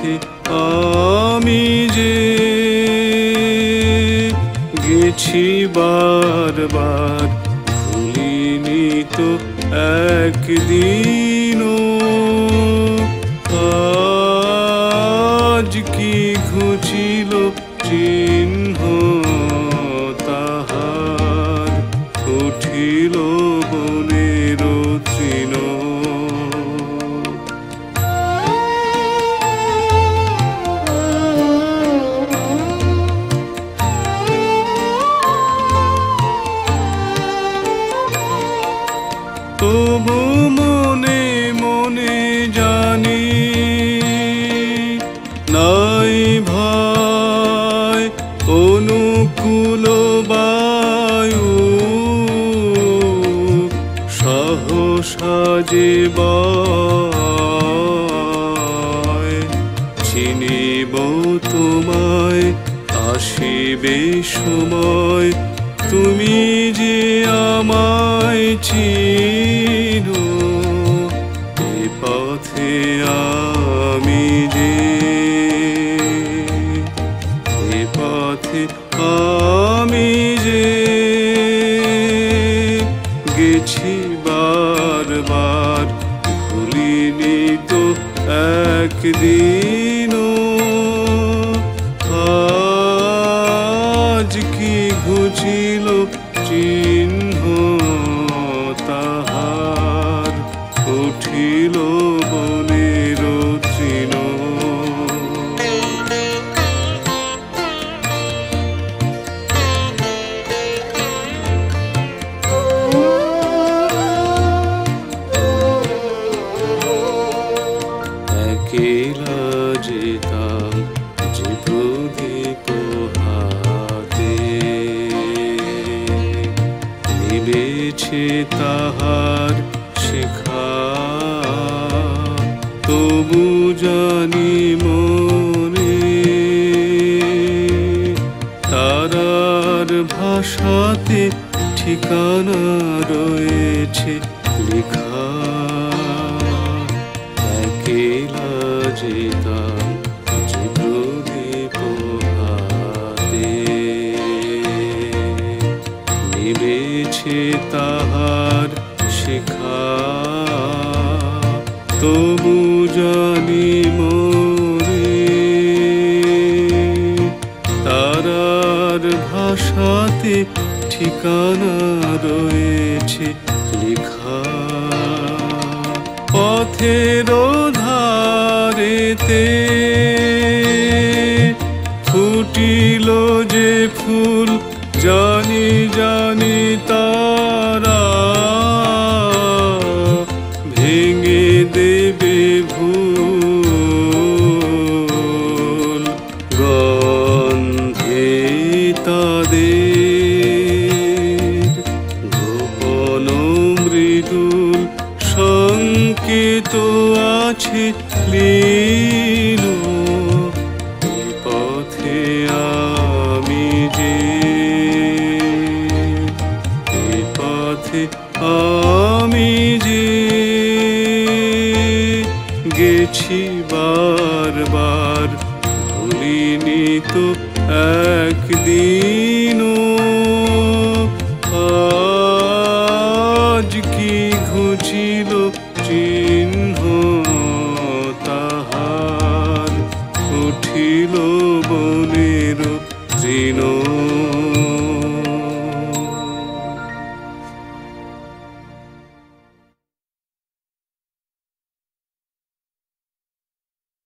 পথে আমি যে গেছি বারবার, ভুলিনি তো একদিনও। আজ কি ঘুচিল চিহ্ন তাহার, উঠিল বনের তৃণ। তবু মনে মনে জানি নাই ভয় অনুকূল বায়ু, সহসা যে বয়। চিনিব তোমায় আসিবে সময়, তুমি যে আমায় চিনো। এ পথে আমি যে, এ পথে আমি যে গেছি বারবার, ভুলিনি তো একদিনও। আজ কি ঘুচিল চিহ্ন তাহার, উঠিল বনের তৃণ। একেলা যেতাম যে প্রদীপ হাতে, নিবেছে তাহার শিখা। তবু জানি মনে তারার ভাষাতে ঠিকানা রয়েছে লেখা। একেলা যেতাম যে প্রদীপ হাতে, নিবেছে তাহার শিখা। তবু জানি মনে তারার ভাষাতে ঠিকানা রয়েছে লেখা। পথের ধারেতে ফুটিল যে ফুল, জানি জানি তারা ভেঙে দেবে ভুল। গন্ধে তাদের গোপন মৃদুল সংকেত আছে লীন। এ পথে আমি যে, এ পথে আমি যে গেছি বারবার, ভুলিনি তো একদিন।